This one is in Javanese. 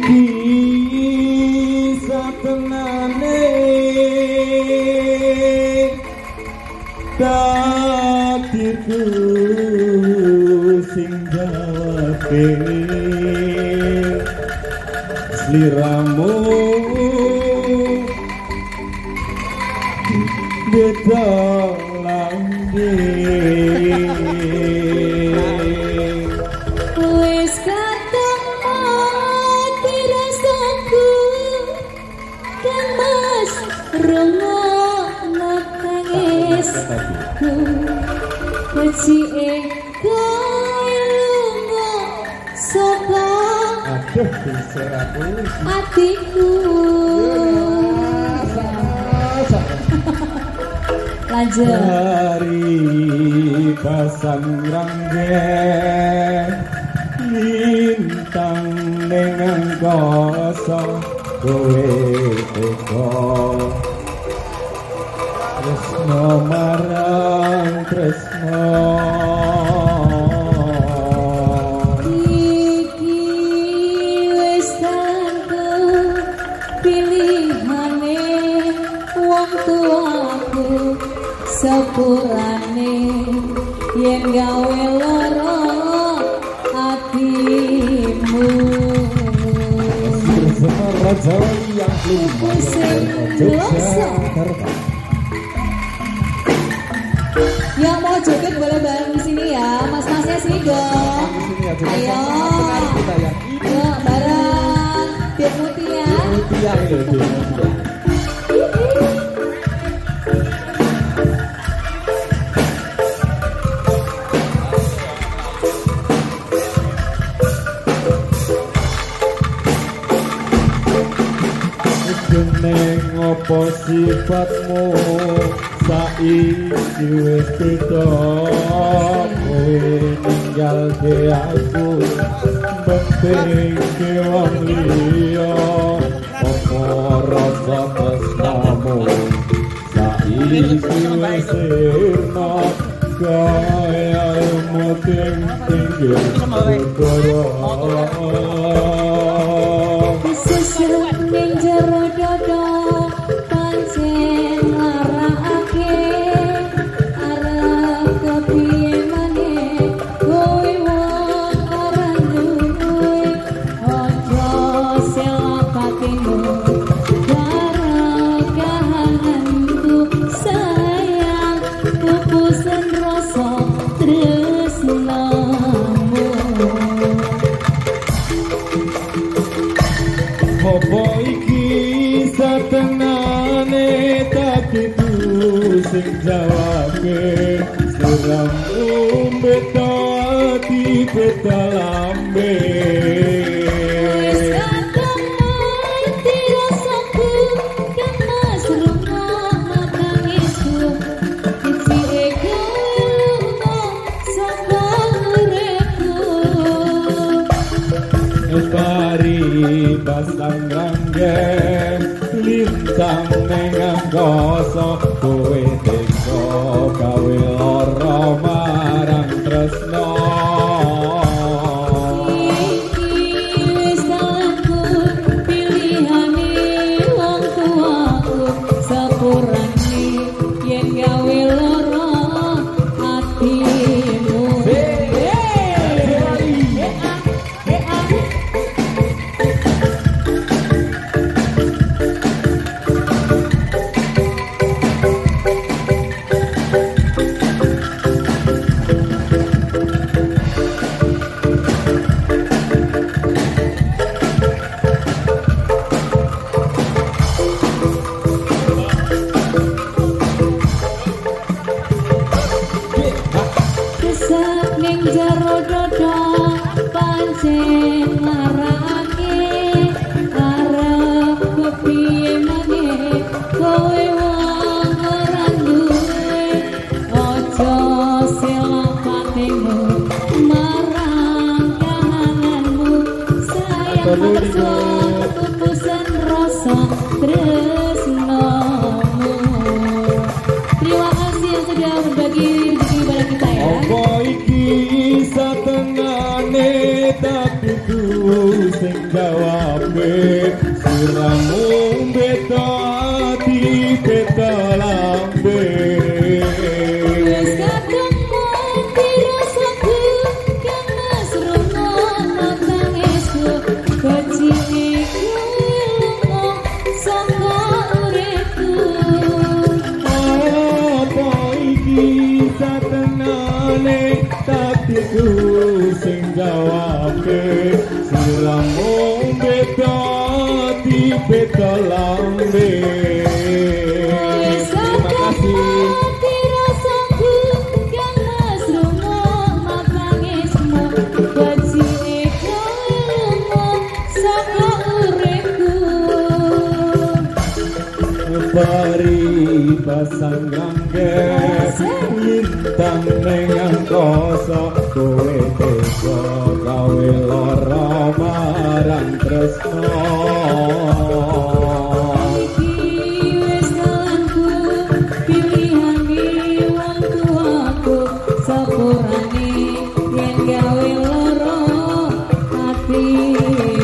iki satenane takdirku sing jawabke sliramu beda lambe wis ketemu dirasaku kan mas rungokno tangisku kecike kowe lunga saka atiku lanjut dari pasang ranggen lintang ning angkasa kowe teko tresno marang tresno iki wis tentu pilihane wong tuaku sepurane yen gawe lara atimu Raja yang yang mau joget boleh bareng di sini ya, mas-masnya sini dong. Ayo, yuk bareng Biar Putih ya. Neng opo sifatmu saiki wis beda kowe ninggalke aku mbengke wong liya opo rasa tresnamu saiki wis sirna kaya muting pinggir sedaya Sesuk ning jero dodo pancen marakake arep kepiye maneh kowe wong ora duwe aja selapatimu barakahanku sayang kepusen rasa tresnamu. Apa iki satenane takdirku sing jawabke sliramu beda ati beda lambe Wis ketemu dirasaku kan mas rungokno tangisku kecike kowe saka uripku Pari pasang ranggen lintang ning angkasa kowe teko gawe lara marang tresno iki wis aku pilihane wong tuaku sepurane yen gawe lara atimu. Ning jero dodo pancen marakake arep kepiye maneh kowe wong ora duwe aja selapatimu marang kahananmu sayang maksa kepusen rasa tresnamu. Terima kasih yang sudah berbagi rezeki pada kita ya. Apa iki satenane takdirku sing jawab apik siramu beda ati beda lambe wis ketemu dirasaku kang mesruna tangisku kecil iku saka uripku apa iki satenane takdirku sing jawabe siramu beda ati beda lambe. Terima kasih. Dirasaku kang mesruna tangismu kecil iku saka uripku Bari pasang rangge lintang ning angkasa kowe tega gawe lara marang tresno iki wis kalanku pilihan wong tuaku sepurane yen gawe lara ati